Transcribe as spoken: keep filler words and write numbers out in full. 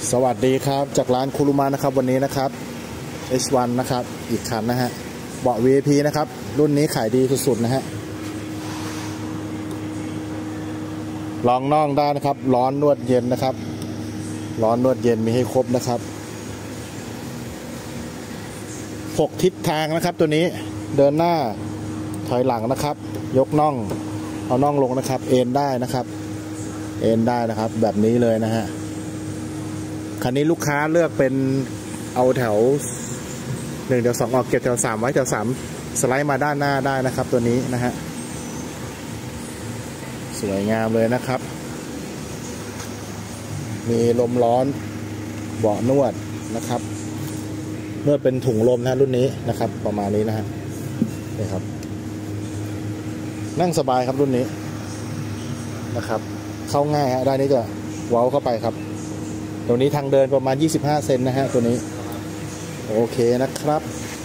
สวัสดีครับจากร้านคุรุมะนะครับวันนี้นะครับ เอช วัน นะครับอีกคันนะฮะเบาะ วี ไอ พี นะครับรุ่นนี้ขายดีสุดๆนะฮะลองน่องได้นะครับร้อนนวดเย็นนะครับร้อนนวดเย็นมีให้ครบนะครับหกทิศทางนะครับตัวนี้เดินหน้าถอยหลังนะครับยกน่องเอาน่องลงนะครับเอนได้นะครับเอนได้นะครับแบบนี้เลยนะฮะคันนี้ลูกค้าเลือกเป็นเอาแถวหนึ่งแถวสองออกเก็บแถวสามไว้แถวสามสไลด์มาด้านหน้าได้นะครับตัวนี้นะฮะสวยงามเลยนะครับมีลมร้อนเบาะนวดนะครับนวดเป็นถุงลมนะรุ่นนี้นะครับประมาณนี้นะฮะนี่ครับนั่งสบายครับรุ่นนี้นะครับเข้าง่ายฮะด้านนี้จะเว้าเข้าไปครับตรงนี้ทางเดินประมาณยี่สิบห้าเซนนะฮะตัวนี้โอเคนะครับ